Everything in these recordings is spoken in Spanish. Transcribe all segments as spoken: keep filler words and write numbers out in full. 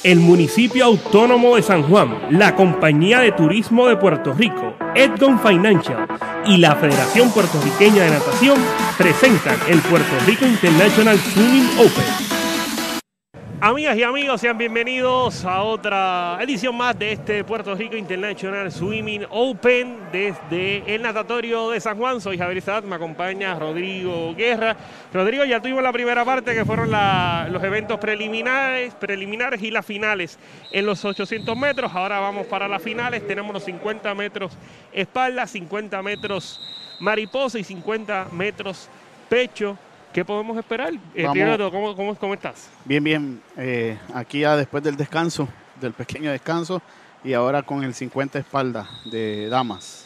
el Municipio Autónomo de San Juan, la Compañía de Turismo de Puerto Rico, Edgon Financial y la Federación Puertorriqueña de Natación presentan el Puerto Rico International Swimming Open. Amigas y amigos, sean bienvenidos a otra edición más de este Puerto Rico International Swimming Open desde el natatorio de San Juan. Soy Javier Saad, me acompaña Rodrigo Guerra. Rodrigo, ya tuvimos la primera parte que fueron la, los eventos preliminares, preliminares y las finales en los ochocientos metros. Ahora vamos para las finales. Tenemos los cincuenta metros espalda, cincuenta metros mariposa y cincuenta metros pecho. ¿Qué podemos esperar? Eh, primero, ¿cómo, cómo, ¿Cómo estás? Bien, bien. Eh, aquí ya después del descanso, del pequeño descanso, y ahora con el cincuenta espalda de damas.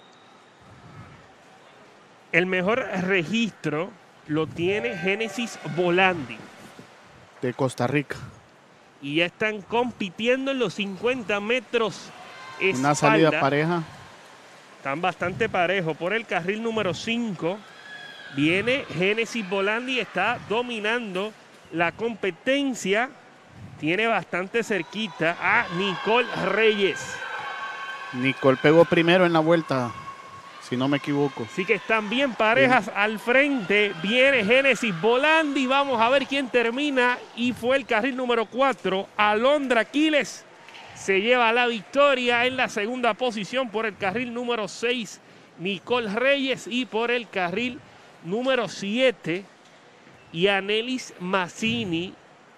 El mejor registro lo tiene Génesis Volandi. De Costa Rica. Y ya están compitiendo en los cincuenta metros espalda. Una salida pareja. Están bastante parejos. Por el carril número cinco. Viene Génesis Volandi, está dominando la competencia. Tiene bastante cerquita a Nicole Reyes. Nicole pegó primero en la vuelta, si no me equivoco. Así que están bien parejas. Bien. Al frente viene Génesis Volandi. Vamos a ver quién termina. Y fue el carril número cuatro. Alondra Aquiles se lleva la victoria en la segunda posición. Por el carril número seis, Nicole Reyes. Y por el carril número siete, Yanelis Mazzini.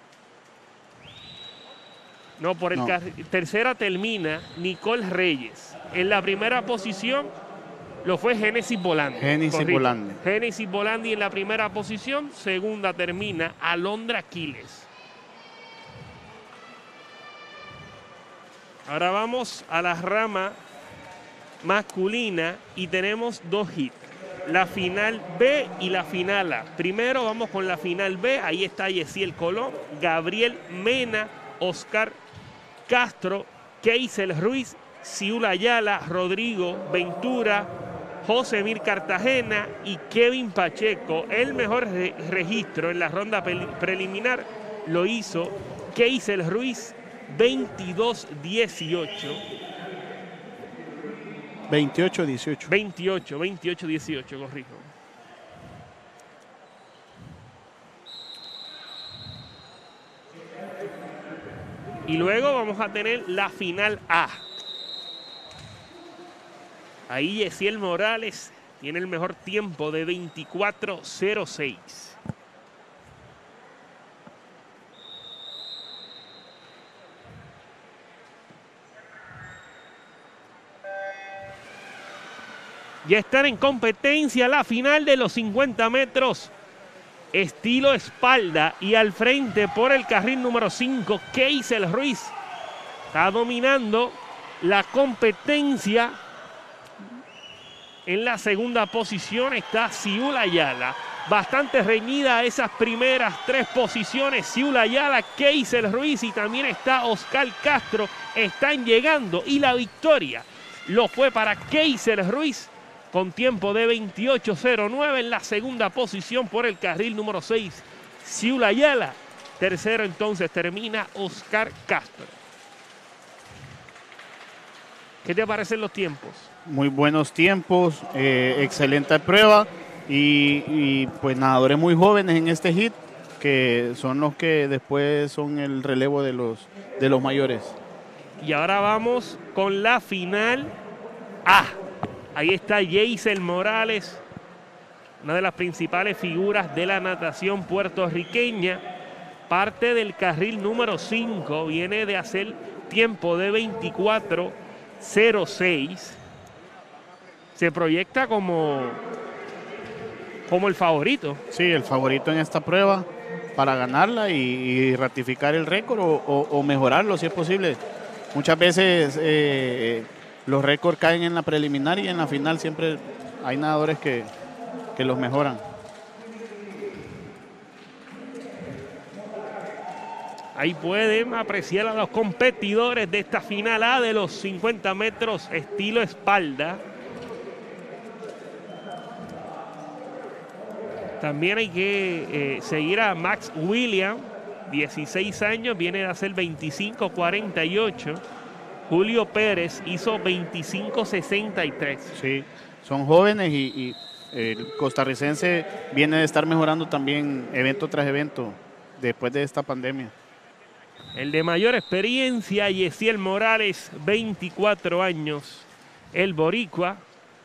No, por el no. tercera termina Nicole Reyes. En la primera posición lo fue Génesis Volandi. Génesis Volandi. Génesis Volandi en la primera posición. Segunda termina Alondra Aquiles. Ahora vamos a la rama masculina y tenemos dos hits. La final B y la final A. Primero vamos con la final B. Ahí está Yesiel Colón, Gabriel Mena, Oscar Castro, Keisel Ruiz, Ciula Ayala, Rodrigo Ventura, Josemir Cartagena y Kevin Pacheco. El mejor re registro en la ronda preliminar lo hizo Keisel Ruiz, veintidós dieciocho. veintiocho dieciocho. veintiocho, veintiocho dieciocho, corrijo. Y luego vamos a tener la final A. Ahí Yesiel Morales tiene el mejor tiempo de veinticuatro cero seis. Ya están en competencia la final de los cincuenta metros estilo espalda. Y al frente por el carril número cinco, Keisel Ruiz. Está dominando la competencia. En la segunda posición está Ciula Ayala. Bastante reñida esas primeras tres posiciones. Ciula Ayala, Keisel Ruiz y también está Oscar Castro. Están llegando y la victoria lo fue para Keisel Ruiz, con tiempo de veintiocho cero nueve. En la segunda posición por el carril número seis, Ciula Ayala. Tercero entonces termina Oscar Castro. ¿Qué te parecen los tiempos? Muy buenos tiempos, eh, excelente prueba y, y pues nadadores muy jóvenes en este hit, que son los que después son el relevo de los, de los mayores. Y ahora vamos con la final A. Ahí está Yeisel Morales, una de las principales figuras de la natación puertorriqueña. Parte del carril número cinco, viene de hacer tiempo de veinticuatro cero seis. Se proyecta como, como el favorito. Sí, el favorito en esta prueba para ganarla y, y ratificar el récord o, o, o mejorarlo si es posible. Muchas veces eh, los récords caen en la preliminar y en la final siempre hay nadadores que, que los mejoran. Ahí pueden apreciar a los competidores de esta final A de los cincuenta metros estilo espalda. También hay que eh, seguir a Max Williams, dieciséis años, viene de hacer veinticinco cuarenta y ocho. Julio Pérez hizo veinticinco sesenta y tres. Sí, son jóvenes y, y el costarricense viene de estar mejorando también evento tras evento después de esta pandemia. El de mayor experiencia, Yesiel Morales, veinticuatro años, el boricua.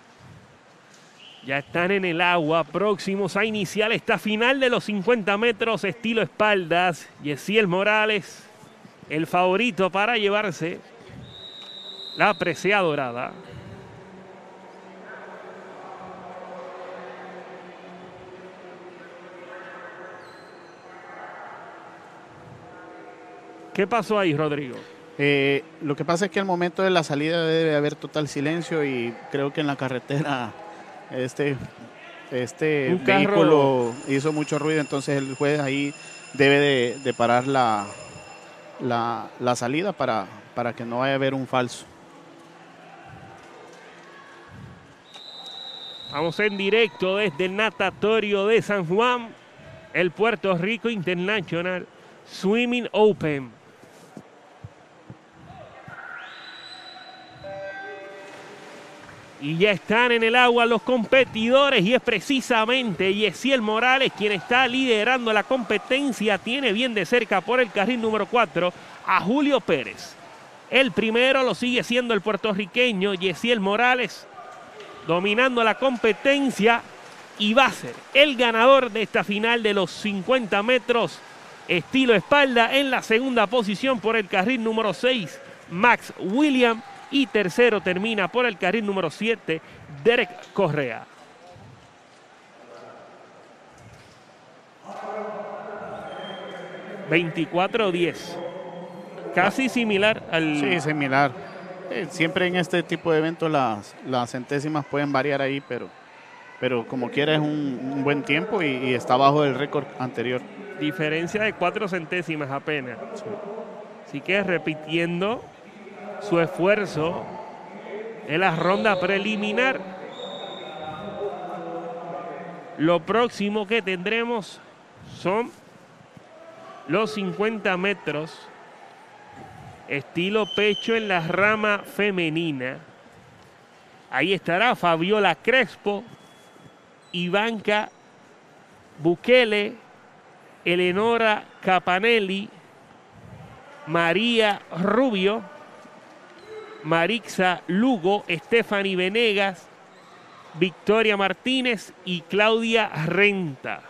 Ya están en el agua, próximos a iniciar esta final de los cincuenta metros estilo espaldas. Yesiel Morales, el favorito para llevarse la presea dorada. ¿Qué pasó ahí, Rodrigo? Eh, lo que pasa es que al momento de la salida debe haber total silencio y creo que en la carretera este, este Un vehículo hizo mucho ruido, entonces el juez ahí debe de, de parar la, la, la salida para, para que no vaya a haber un falso. Vamos en directo desde el natatorio de San Juan, el Puerto Rico International Swimming Open. Y ya están en el agua los competidores y es precisamente Yesiel Morales quien está liderando la competencia. Tiene bien de cerca por el carril número cuatro a Julio Pérez. El primero lo sigue siendo el puertorriqueño Yesiel Morales, dominando la competencia y va a ser el ganador de esta final de los cincuenta metros estilo espalda. En la segunda posición por el carril número seis, Max William. Y tercero termina por el carril número siete, Derek Correa. veinticuatro diez. Casi similar al... Sí, similar. Eh, siempre en este tipo de eventos las, las centésimas pueden variar ahí, pero, pero como quiera es un, un buen tiempo y, y está bajo el récord anterior. Diferencia de cuatro centésimas apenas. Sí. Así que repitiendo su esfuerzo en la ronda preliminar. Lo próximo que tendremos son los cincuenta metros estilo pecho en la rama femenina. Ahí estará Fabiola Crespo, Ivanka Bukele, Eleonora Capanelli, María Rubio, Marixa Lugo, Stephanie Venegas, Victoria Martínez y Claudia Renta.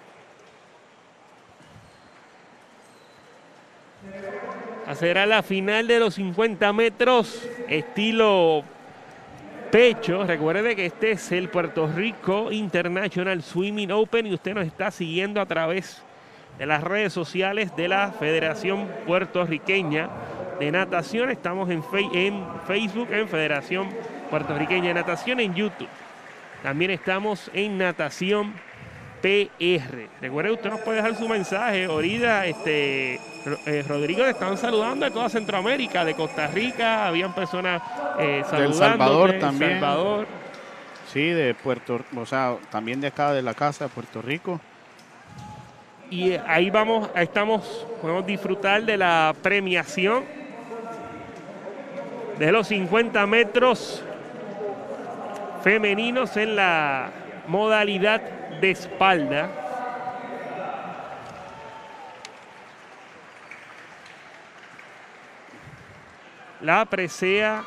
Será la final de los cincuenta metros estilo pecho. Recuerde que este es el Puerto Rico International Swimming Open y usted nos está siguiendo a través de las redes sociales de la Federación Puertorriqueña de Natación. Estamos en, fe en Facebook, en Federación Puertorriqueña de Natación, en YouTube. También estamos en Natación P R. Recuerde, usted nos puede dejar su mensaje. Ahorita, este, eh, Rodrigo, le están saludando de toda Centroamérica, de Costa Rica. Habían personas eh, saludando. Del Salvador también. Salvador. Sí, de Puerto, o sea, también de acá de la casa de Puerto Rico. Y ahí vamos, ahí estamos, podemos disfrutar de la premiación de los cincuenta metros femeninos en la modalidad de espalda. La presea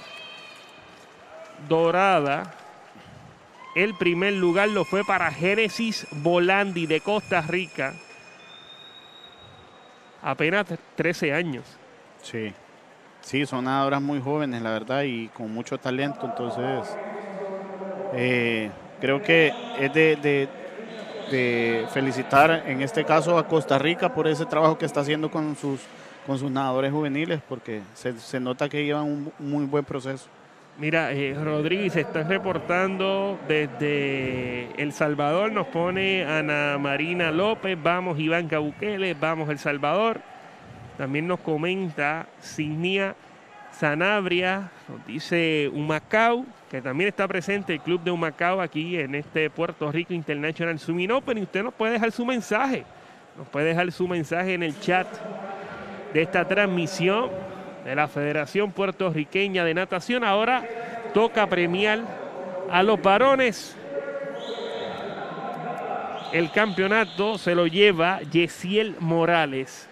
dorada. El primer lugar lo fue para Génesis Volandi de Costa Rica. Apenas trece años. Sí, sí, son nadadoras muy jóvenes, la verdad, y con mucho talento. Entonces, eh, creo que es de, de, de felicitar en este caso a Costa Rica por ese trabajo que está haciendo con sus, con sus nadadores juveniles, porque se, se nota que llevan un muy buen proceso. Mira, eh, Rodríguez, se está reportando desde El Salvador, nos pone Ana Marina López, vamos Ivanka Bukele, vamos El Salvador. También nos comenta Signia Sanabria, nos dice Humacao, que también está presente el club de Humacao aquí en este Puerto Rico International Swimming Open, y usted nos puede dejar su mensaje Nos puede dejar su mensaje en el chat de esta transmisión de la Federación Puertorriqueña de Natación. Ahora toca premiar a los varones. El campeonato se lo lleva Yesiel Morales.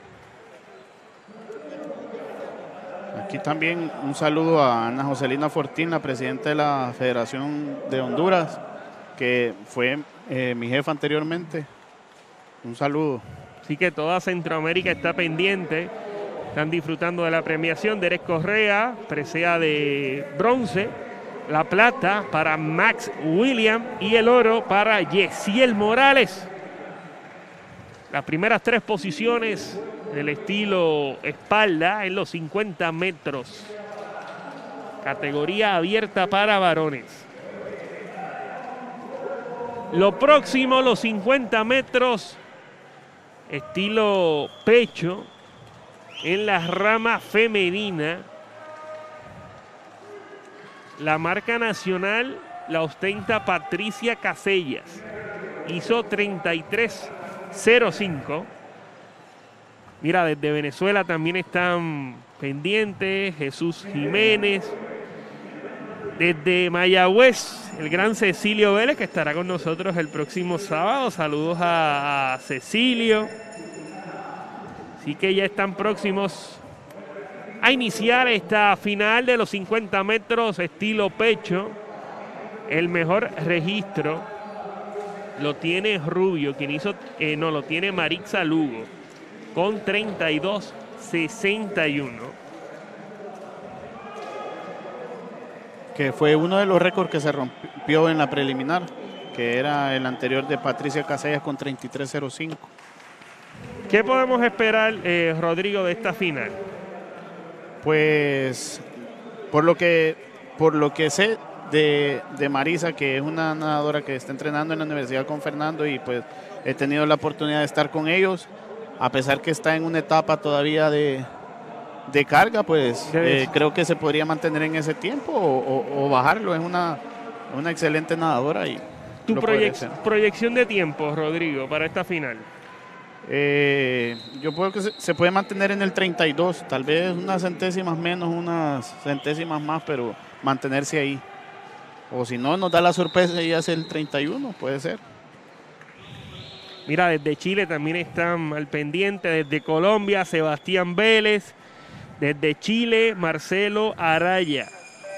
Aquí también un saludo a Ana Joselina Fortín, la presidenta de la Federación de Honduras, que fue eh, mi jefa anteriormente. Un saludo. Así que toda Centroamérica está pendiente. Están disfrutando de la premiación. Derek Correa, presea de bronce. La plata para Max William y el oro para Yesiel Morales. Las primeras tres posiciones del estilo espalda en los cincuenta metros. Categoría abierta para varones. Lo próximo, los cincuenta metros estilo pecho en la rama femenina. La marca nacional la ostenta Patricia Casellas. Hizo treinta y tres cero cinco. Mira, desde Venezuela también están pendientes Jesús Jiménez. Desde Mayagüez, el gran Cecilio Vélez, que estará con nosotros el próximo sábado. Saludos a, a Cecilio. Así que ya están próximos a iniciar esta final de los cincuenta metros estilo pecho. El mejor registro lo tiene Rubio, quien hizo, eh, no, lo tiene Marixa Lugo, con treinta y dos sesenta y uno. Que fue uno de los récords que se rompió en la preliminar, que era el anterior de Patricia Casellas con treinta y tres cero cinco. ¿Qué podemos esperar, eh, Rodrigo, de esta final? Pues por lo que por lo que sé de, de Marisa, que es una nadadora que está entrenando en la universidad con Fernando, y pues he tenido la oportunidad de estar con ellos, a pesar que está en una etapa todavía de, de carga, pues eh, creo que se podría mantener en ese tiempo o, o, o bajarlo. Es una, una excelente nadadora. Y ¿Tu proyec proyección de tiempo, Rodrigo, para esta final? Eh, yo creo que se, se puede mantener en el treinta y dos, tal vez unas centésimas menos, unas centésimas más, pero mantenerse ahí. O si no, nos da la sorpresa y hace el treinta y uno, puede ser. Mira, desde Chile también están al pendiente, desde Colombia, Sebastián Vélez, desde Chile, Marcelo Araya.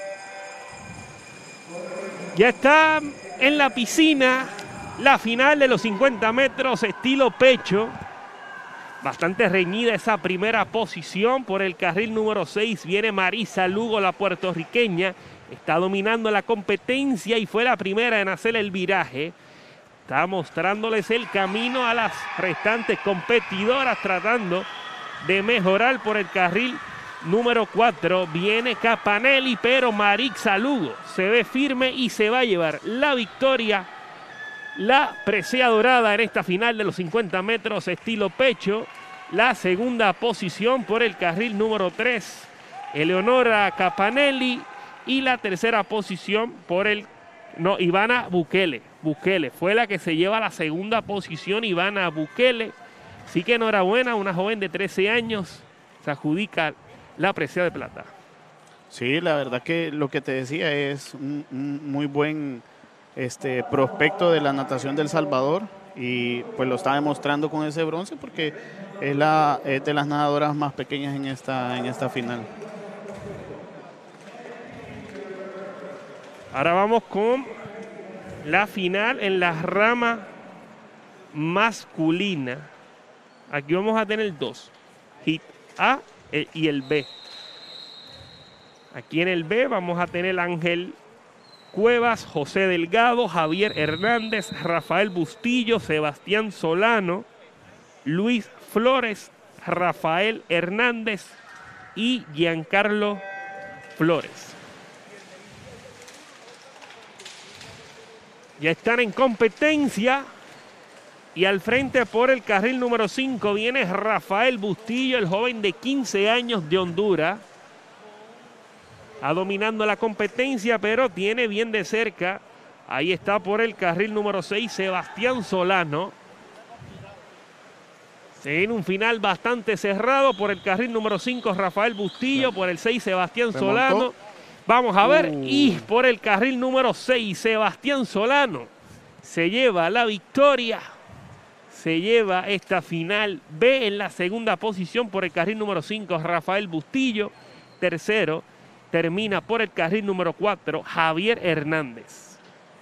Ya está en la piscina la final de los cincuenta metros estilo pecho. Bastante reñida esa primera posición. Por el carril número seis viene Marisa Lugo, la puertorriqueña. Está dominando la competencia y fue la primera en hacer el viraje. Está mostrándoles el camino a las restantes competidoras, tratando de mejorar. Por el carril número cuatro viene Capanelli, pero Marixa Lugo se ve firme y se va a llevar la victoria. La presea dorada en esta final de los cincuenta metros estilo pecho. La segunda posición por el carril número tres, Eleonora Capanelli. Y la tercera posición por el... No, Ivana Bukele. Bukele fue la que se lleva la segunda posición, Ivana Bukele. Así que enhorabuena, una joven de trece años se adjudica la presea de plata. Sí, la verdad que lo que te decía es un, un muy buen... este prospecto de la natación del Salvador, y pues lo está demostrando con ese bronce, porque es, la, es de las nadadoras más pequeñas en esta, en esta final. Ahora vamos con la final en la rama masculina. Aquí vamos a tener dos, hit A y el B. Aquí en el B vamos a tener Ángel Cuevas, José Delgado, Javier Hernández, Rafael Bustillo, Sebastián Solano, Luis Flores, Rafael Hernández y Giancarlo Flores. Ya están en competencia y al frente por el carril número cinco viene Rafael Bustillo, el joven de quince años de Honduras. Está dominando la competencia, pero tiene bien de cerca. Ahí está por el carril número seis, Sebastián Solano. Se viene un final bastante cerrado por el carril número cinco, Rafael Bustillo, por el seis, Sebastián Remontó. Solano. Vamos a ver, Uh. y por el carril número seis, Sebastián Solano se lleva la victoria. Se lleva esta final B en la segunda posición por el carril número cinco, Rafael Bustillo. Tercero, termina por el carril número cuatro, Javier Hernández.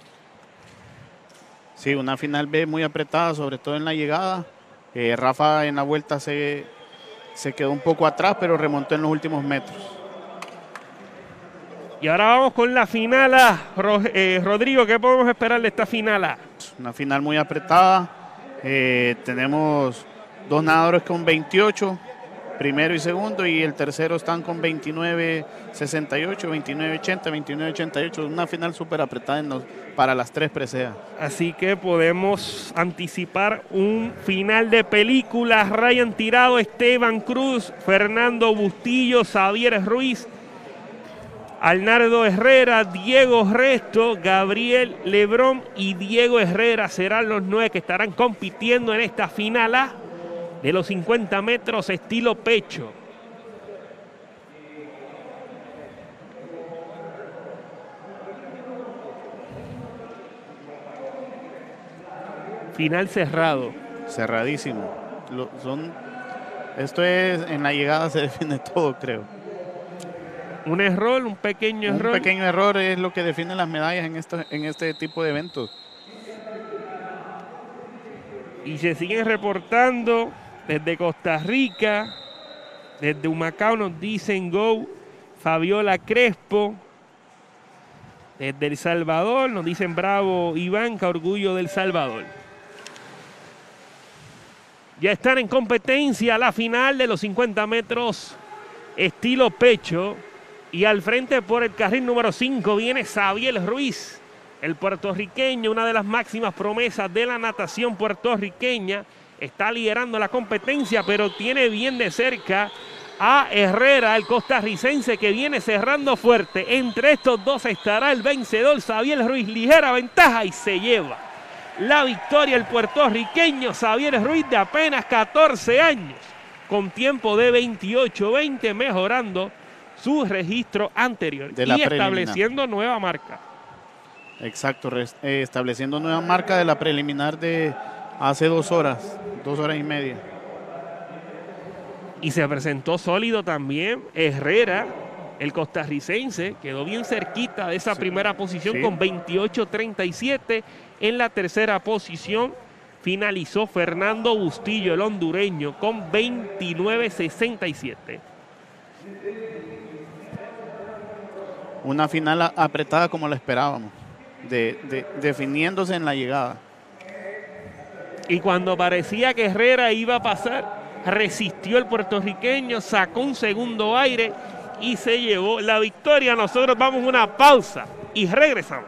Sí, una final B muy apretada, sobre todo en la llegada. Eh, Rafa en la vuelta se, se quedó un poco atrás, pero remontó en los últimos metros. Y ahora vamos con la final A. Ro eh, Rodrigo, ¿qué podemos esperar de esta final A? Una final muy apretada. Eh, tenemos dos nadadores con veintiocho, primero y segundo, y el tercero están con veintinueve sesenta y ocho, veintinueve ochenta, veintinueve ochenta y ocho. Una final súper apretada en los, para las tres preseas. Así que podemos anticipar un final de película. Ryan Tirado, Esteban Cruz, Fernando Bustillo, Xavier Ruiz, Arnaldo Herrera, Diego Resto, Gabriel Lebrón y Diego Herrera serán los nueve que estarán compitiendo en esta final A de los cincuenta metros estilo pecho. Final cerrado. Cerradísimo. Lo, son, esto es, en la llegada se define todo, creo. Un error, un pequeño Un error. Un pequeño error es lo que define las medallas en, esto, en este tipo de eventos. Y se siguen reportando desde Costa Rica, desde Humacao nos dicen go Fabiola Crespo. Desde El Salvador nos dicen bravo Ivanka, orgullo del Salvador. Ya están en competencia la final de los cincuenta metros estilo pecho. Y al frente por el carril número cinco viene Xavier Ruiz, el puertorriqueño, una de las máximas promesas de la natación puertorriqueña. Está liderando la competencia, pero tiene bien de cerca a Herrera, el costarricense, que viene cerrando fuerte. Entre estos dos estará el vencedor, Xavier Ruiz. Ligera ventaja y se lleva la victoria el puertorriqueño Xavier Ruiz, de apenas catorce años, con tiempo de veintiocho veinte, mejorando su registro anterior de la y estableciendo nueva marca. Exacto, eh, estableciendo nueva marca de la preliminar de hace dos horas, dos horas y media. Y se presentó sólido también Herrera, el costarricense, quedó bien cerquita de esa sí, primera posición sí. con veintiocho treinta y siete. En la tercera posición finalizó Fernando Bustillo, el hondureño, con veintinueve sesenta y siete. Una final apretada como la esperábamos, de, de, definiéndose en la llegada. Y cuando parecía que Herrera iba a pasar, resistió el puertorriqueño, sacó un segundo aire y se llevó la victoria. Nosotros vamos a una pausa y regresamos.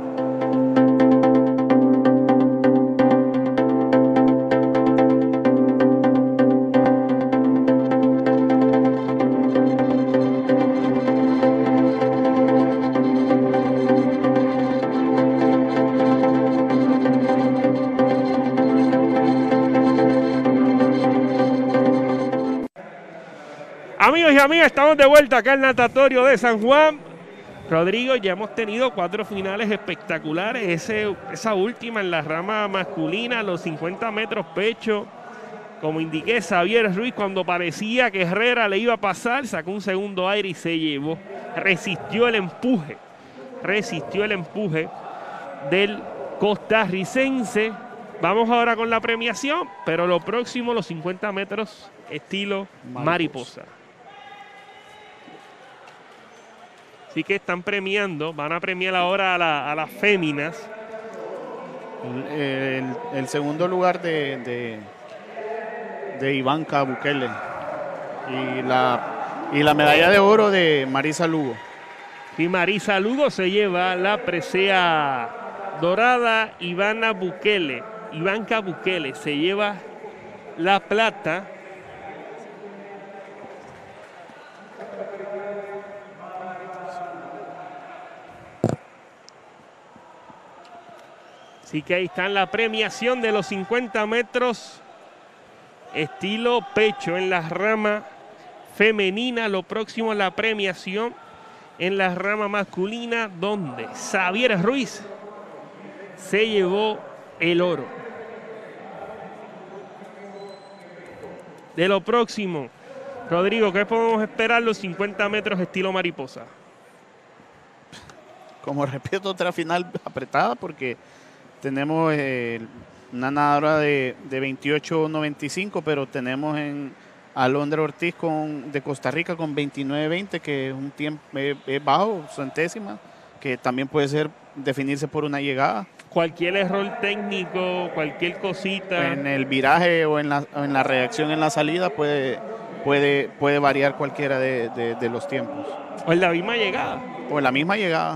Amigos y amigas, estamos de vuelta acá al natatorio de San Juan. Rodrigo, ya hemos tenido cuatro finales espectaculares. Ese, esa última en la rama masculina, los cincuenta metros pecho. Como indiqué, Xavier Ruiz, cuando parecía que Herrera le iba a pasar, sacó un segundo aire y se llevó. Resistió el empuje. Resistió el empuje del costarricense. Vamos ahora con la premiación, pero lo próximo, los cincuenta metros estilo mariposa. mariposa. Así que están premiando, van a premiar ahora a, la, a las féminas. El, el, el segundo lugar de, de, de Ivanka Bukele y la, y la medalla de oro de Marisa Lugo. Y Marisa Lugo se lleva la presea dorada. Ivana Bukele, Ivanka Bukele se lleva la plata. Así que ahí está la premiación de los cincuenta metros estilo pecho en la rama femenina. Lo próximo, la premiación en la rama masculina, donde Xavier Ruiz se llevó el oro. De lo próximo, Rodrigo, ¿qué podemos esperar los cincuenta metros estilo mariposa? Como repito, otra final apretada porque tenemos eh, una nadadora de, de veintiocho noventa y cinco, pero tenemos en Alondra Ortiz con, de Costa Rica con veintinueve veinte, que es un tiempo eh, es bajo, centésima, que también puede ser definirse por una llegada. Cualquier error técnico, cualquier cosita. En el viraje o en la, o en la reacción en la salida puede, puede, puede variar cualquiera de, de, de los tiempos. O en la misma llegada. O en la misma llegada.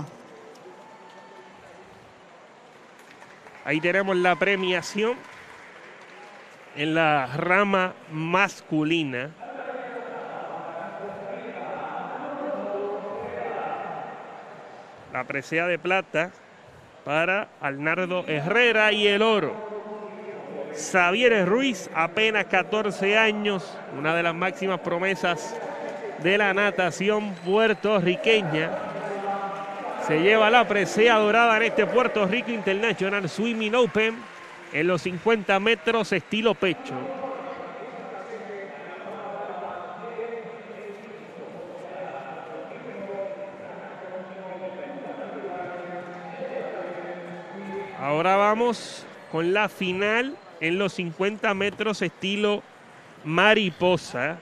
Ahí tenemos la premiación en la rama masculina. La presea de plata para Arnaldo Herrera y el oro Xavier Ruiz, apenas catorce años, una de las máximas promesas de la natación puertorriqueña. Se lleva la presea dorada en este Puerto Rico International Swimming Open en los cincuenta metros estilo pecho. Ahora vamos con la final en los cincuenta metros estilo mariposa.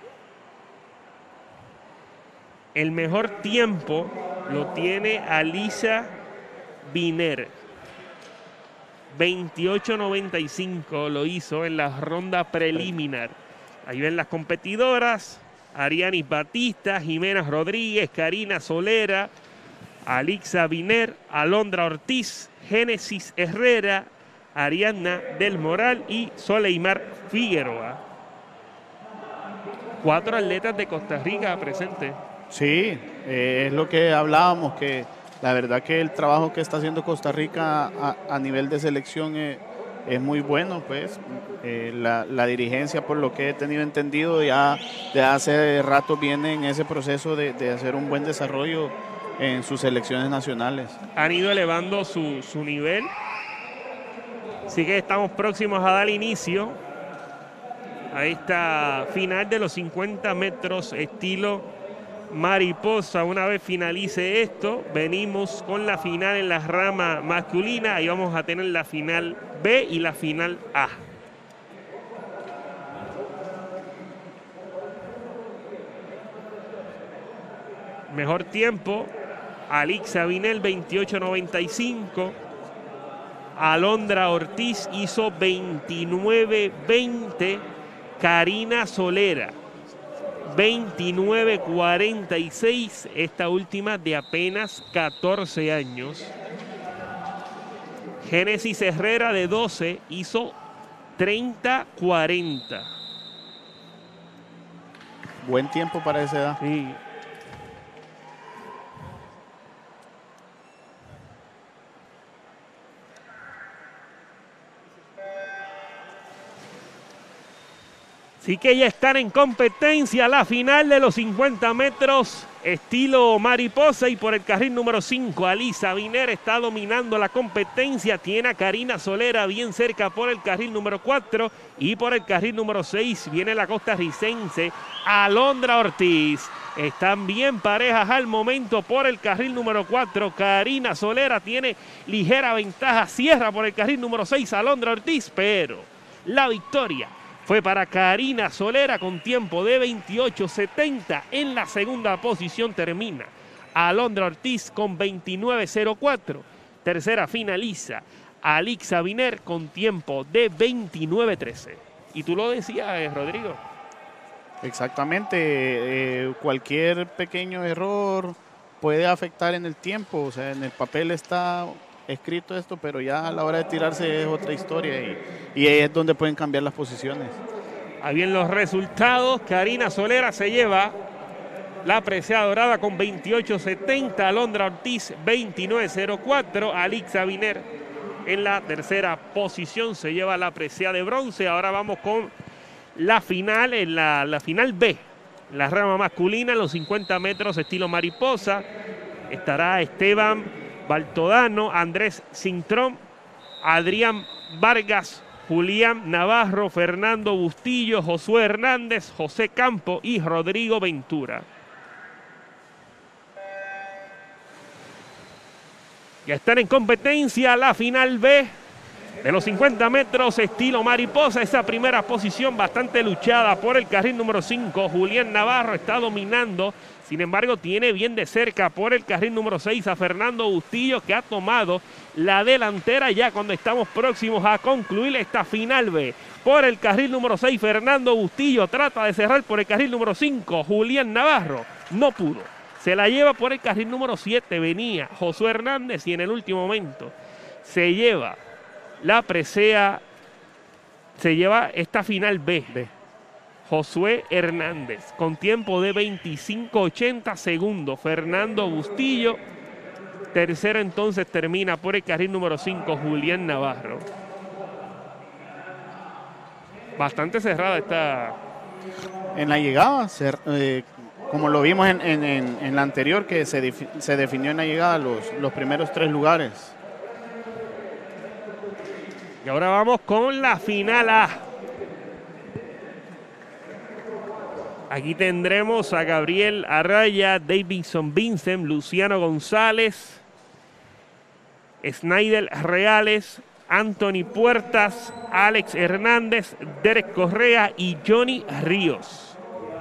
El mejor tiempo lo tiene Alisa Biner. veintiocho noventa y cinco lo hizo en la ronda preliminar. Ahí ven las competidoras: Arianis Batista, Jimena Rodríguez, Karina Solera, Alixa Biner, Alondra Ortiz, Génesis Herrera, Ariadna del Moral y Soleimar Figueroa. Cuatro atletas de Costa Rica presentes. Sí, eh, es lo que hablábamos, que la verdad que el trabajo que está haciendo Costa Rica a, a nivel de selección es, es muy bueno, pues. Eh, la, la dirigencia, por lo que he tenido entendido, ya de hace rato viene en ese proceso de, de hacer un buen desarrollo en sus selecciones nacionales. Han ido elevando su, su nivel. Así que estamos próximos a dar inicio a esta final de los cincuenta metros estilo mariposa. Una vez finalice esto, venimos con la final en la rama masculina. Ahí vamos a tener la final B y la final A. Mejor tiempo, Alixa Binel, veintiocho noventa y cinco. Alondra Ortiz hizo veintinueve veinte. Karina Solera, veintinueve cuarenta y seis. Esta última de apenas catorce años. Génesis Herrera, de doce, hizo treinta cuarenta. Buen tiempo para esa edad. Sí. Así que ya están en competencia la final de los cincuenta metros estilo mariposa, y por el carril número cinco, Alisa Biner está dominando la competencia. Tiene a Karina Solera bien cerca por el carril número cuatro, y por el carril número seis viene la costarricense Alondra Ortiz. Están bien parejas al momento por el carril número cuatro. Karina Solera tiene ligera ventaja, cierra por el carril número seis Alondra Ortiz, pero la victoria fue para Karina Solera con tiempo de veintiocho setenta. En la segunda posición termina Alondra Ortiz con veintinueve cero cuatro. Tercera finaliza Alixa Biner con tiempo de veintinueve trece. Y tú lo decías, Rodrigo. Exactamente. Eh, cualquier pequeño error puede afectar en el tiempo. O sea, en el papel está escrito esto, pero ya a la hora de tirarse es otra historia, y, y es donde pueden cambiar las posiciones. Ahí vienen los resultados. Karina Solera se lleva la presea dorada con veintiocho setenta. Alondra Ortiz veintinueve cero cuatro. Alixa Biner en la tercera posición se lleva la presea de bronce. Ahora vamos con la final, en la, la final B, la rama masculina, los cincuenta metros estilo mariposa. Estará Esteban Baltodano, Andrés Cintrón, Adrián Vargas, Julián Navarro, Fernando Bustillo, Josué Hernández, José Campo y Rodrigo Ventura. Ya están en competencia la final B de los cincuenta metros estilo mariposa. Esa primera posición bastante luchada por el carril número cinco. Julián Navarro está dominando. Sin embargo, tiene bien de cerca por el carril número seis a Fernando Bustillo, que ha tomado la delantera ya cuando estamos próximos a concluir esta final B. Por el carril número seis, Fernando Bustillo trata de cerrar por el carril número cinco. Julián Navarro no pudo. Se la lleva por el carril número siete. Venía Josué Hernández y en el último momento se lleva la presea, se lleva esta final B. B. Josué Hernández con tiempo de veinticinco ochenta segundos. Fernando Bustillo. Tercero entonces termina por el carril número cinco, Julián Navarro. Bastante cerrada esta. En la llegada, cer eh, como lo vimos en, en, en, en la anterior, que se, se definió en la llegada los, los primeros tres lugares. Y ahora vamos con la final A. Aquí tendremos a Gabriel Arraya, Davidson Vincent, Luciano González, Snyder Reales, Anthony Puertas, Alex Hernández, Derek Correa y Johnny Ríos.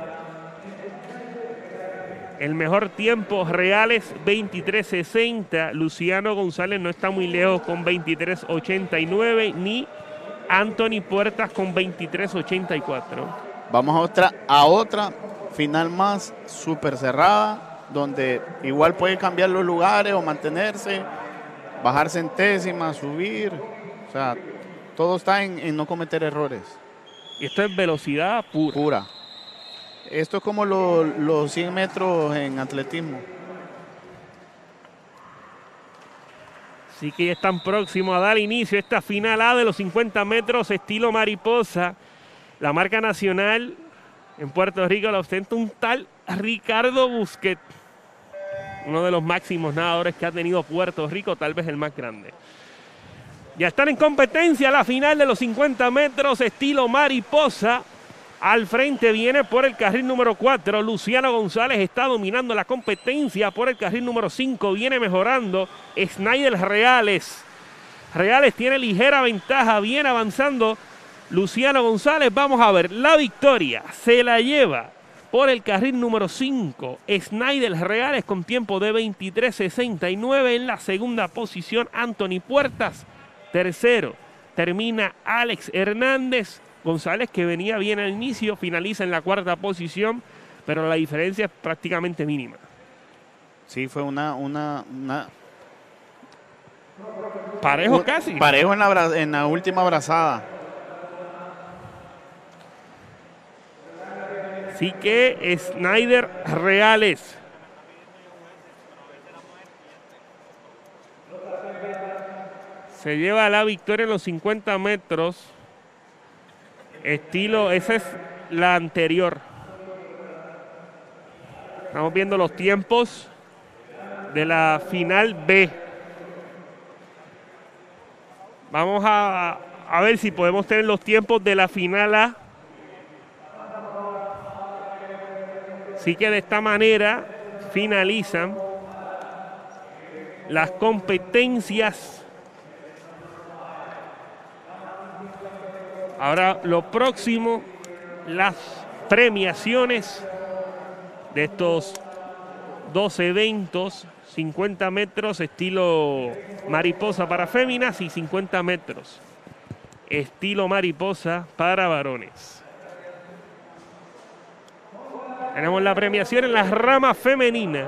El mejor tiempo, Reales veintitrés sesenta, Luciano González no está muy lejos con veintitrés ochenta y nueve, ni Anthony Puertas con veintitrés ochenta y cuatro. Vamos a otra, a otra final más súper cerrada, donde igual puede cambiar los lugares o mantenerse, bajar centésimas, subir. O sea, todo está en, en no cometer errores. Y esto es velocidad pura. Pura. Esto es como lo, los cien metros en atletismo. Así que ya están próximos a dar inicio a esta final A de los cincuenta metros estilo mariposa. La marca nacional en Puerto Rico la ostenta un tal Ricardo Busquet, uno de los máximos nadadores que ha tenido Puerto Rico, tal vez el más grande. Ya están en competencia la final de los cincuenta metros estilo mariposa. Al frente viene por el carril número cuatro. Luciano González está dominando la competencia. Por el carril número cinco viene mejorando Snyder Reales. Reales tiene ligera ventaja, viene avanzando Luciano González. Vamos a ver, la victoria se la lleva por el carril número cinco. Snyder Reales con tiempo de veintitrés sesenta y nueve. En la segunda posición, Anthony Puertas. Tercero, termina Alex Hernández. González, que venía bien al inicio, finaliza en la cuarta posición, pero la diferencia es prácticamente mínima. Sí, fue una... una, una... Parejo un, casi. Parejo en la, en la última brazada. Así que Snyder Reales se lleva la victoria en los cincuenta metros. Estilo, esa es la anterior. Estamos viendo los tiempos de la final B. Vamos a, a ver si podemos tener los tiempos de la final A. Así que de esta manera finalizan las competencias. Ahora lo próximo, las premiaciones de estos dos eventos, cincuenta metros estilo mariposa para féminas y cincuenta metros estilo mariposa para varones. Tenemos la premiación en la rama femenina.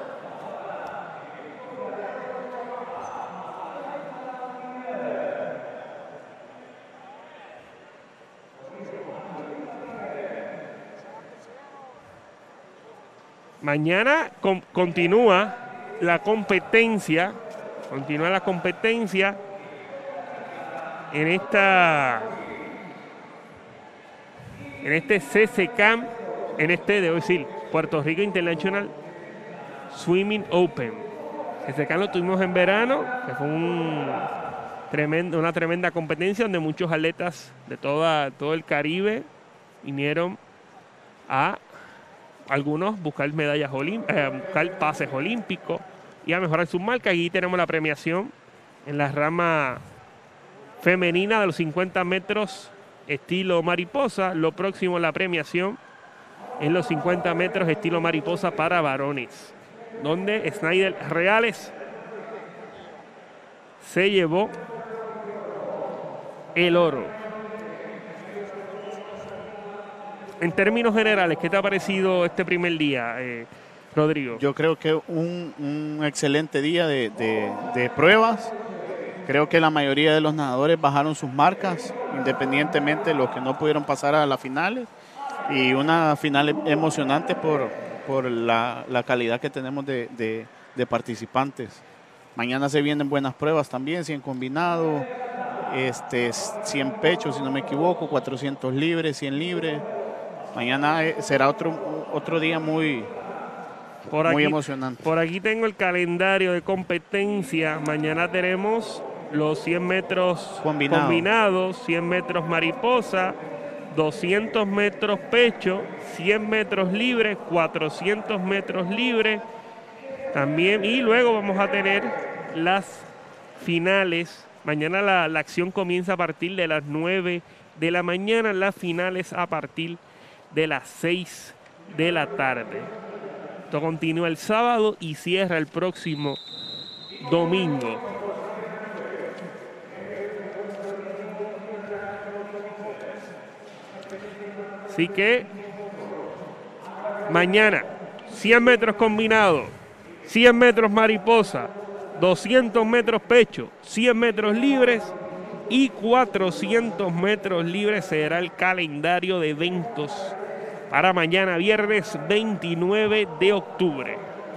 Mañana con, continúa la competencia, continúa la competencia en esta en este C C C A M, en este, debo decir, Puerto Rico International Swimming Open. C C C A M lo tuvimos en verano, que fue un tremendo, una tremenda competencia donde muchos atletas de toda, todo el Caribe vinieron a algunos buscar medallas olímpicas, eh, buscar pases olímpicos y a mejorar sus marcas. Aquí tenemos la premiación en la rama femenina de los cincuenta metros estilo mariposa. Lo próximo, la premiación en los cincuenta metros estilo mariposa para varones, donde Snyder Reales se llevó el oro. En términos generales, ¿qué te ha parecido este primer día, eh, Rodrigo? Yo creo que un, un excelente día de, de, de pruebas. Creo que la mayoría de los nadadores bajaron sus marcas, independientemente de los que no pudieron pasar a las finales. Y una final emocionante por, por la, la calidad que tenemos de, de, de participantes. Mañana se vienen buenas pruebas también, cien combinado, este, cien pechos si no me equivoco, cuatrocientos libres, cien libres. Mañana será otro, otro día muy, por muy aquí, emocionante. Por aquí tengo el calendario de competencia. Mañana tenemos los cien metros Combinado. combinados, cien metros mariposa, doscientos metros pecho, cien metros libres, cuatrocientos metros libres también. Y luego vamos a tener las finales. Mañana la, la acción comienza a partir de las nueve de la mañana, las finales a partir de las seis de la tarde. Esto continúa el sábado y cierra el próximo domingo. Así que mañana cien metros combinados, cien metros mariposa, doscientos metros pecho, cien metros libres y cuatrocientos metros libres será el calendario de eventos para mañana viernes veintinueve de octubre.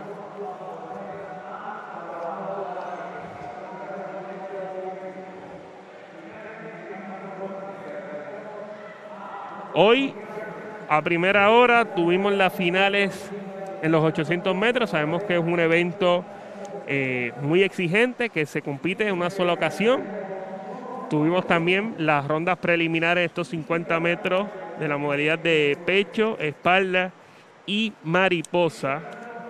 Hoy a primera hora tuvimos las finales en los ochocientos metros. Sabemos que es un evento eh, muy exigente, que se compite en una sola ocasión. Tuvimos también las rondas preliminares de estos cincuenta metros de la modalidad de pecho, espalda y mariposa.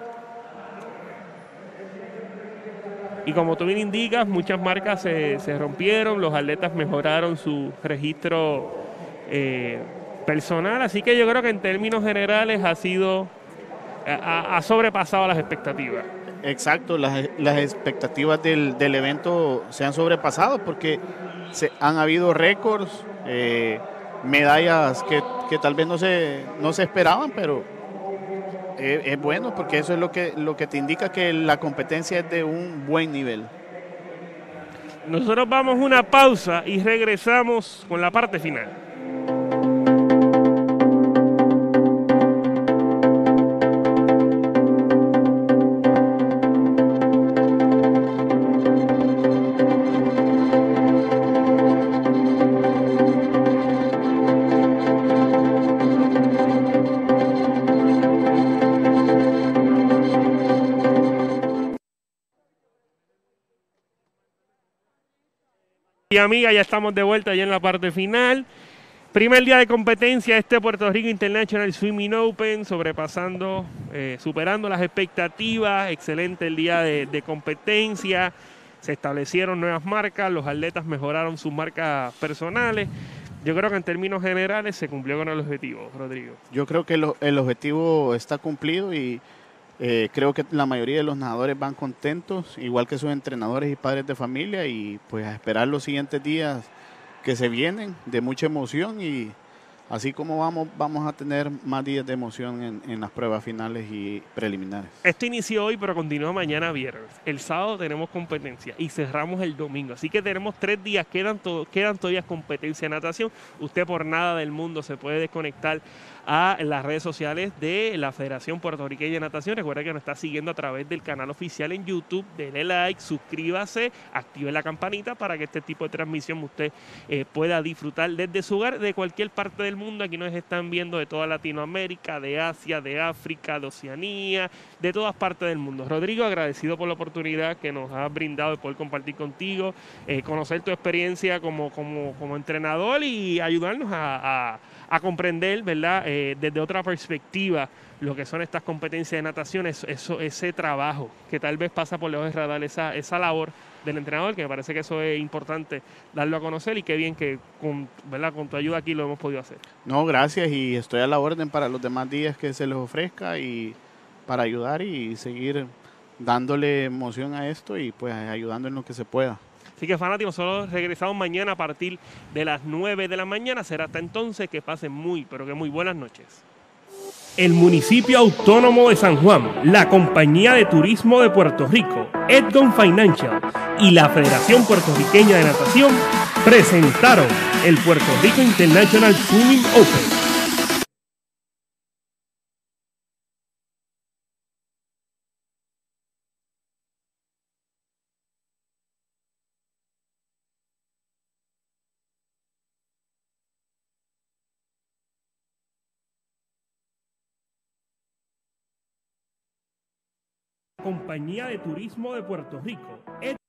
Y como tú bien indicas, muchas marcas se, se rompieron, los atletas mejoraron su registro eh, personal, así que yo creo que en términos generales ha sido, ha, ha sobrepasado las expectativas. Exacto, las, las expectativas del, del evento se han sobrepasado porque se, han habido récords, eh, medallas que, que tal vez no se, no se esperaban, pero es, es bueno porque eso es lo que, lo que te indica que la competencia es de un buen nivel. Nosotros vamos a una pausa y regresamos con la parte final. Y amiga, ya estamos de vuelta ya en la parte final. Primer día de competencia, este Puerto Rico International Swimming Open, sobrepasando, eh, superando las expectativas. Excelente el día de, de competencia. Se establecieron nuevas marcas, los atletas mejoraron sus marcas personales. Yo creo que en términos generales se cumplió con el objetivo, Rodrigo. Yo creo que lo, el objetivo está cumplido y Eh, creo que la mayoría de los nadadores van contentos, igual que sus entrenadores y padres de familia, y pues a esperar los siguientes días que se vienen de mucha emoción, y así como vamos, vamos a tener más días de emoción en, en las pruebas finales y preliminares. Esto inició hoy, pero continúa mañana viernes. El sábado tenemos competencia y cerramos el domingo. Así que tenemos tres días, quedan, todo, quedan todavía competencia de natación. Usted por nada del mundo se puede desconectar a las redes sociales de la Federación Puertorriqueña de Natación. Recuerda que nos está siguiendo a través del canal oficial en YouTube. Denle like, suscríbase, active la campanita para que este tipo de transmisión usted eh, pueda disfrutar desde su hogar, de cualquier parte del mundo. mundo. Aquí nos están viendo de toda Latinoamérica, de Asia, de África, de Oceanía, de todas partes del mundo. Rodrigo, agradecido por la oportunidad que nos has brindado de poder compartir contigo, eh, conocer tu experiencia como, como, como entrenador y ayudarnos a, a, a comprender, ¿verdad? Eh, desde otra perspectiva lo que son estas competencias de natación, eso, eso, ese trabajo que tal vez pasa por lejos de radar, esa, esa labor del entrenador, que me parece que eso es importante darlo a conocer y qué bien que con, ¿verdad? Con tu ayuda aquí lo hemos podido hacer. No, gracias y estoy a la orden para los demás días que se les ofrezca y para ayudar y seguir dándole emoción a esto y pues ayudando en lo que se pueda. Así que fanáticos, solo regresamos mañana a partir de las nueve de la mañana. Será hasta entonces que pasen muy, pero que muy buenas noches. El Municipio Autónomo de San Juan, la Compañía de Turismo de Puerto Rico, Edgon Financial y la Federación Puertorriqueña de Natación presentaron el Puerto Rico International Swimming Open. Compañía de Turismo de Puerto Rico.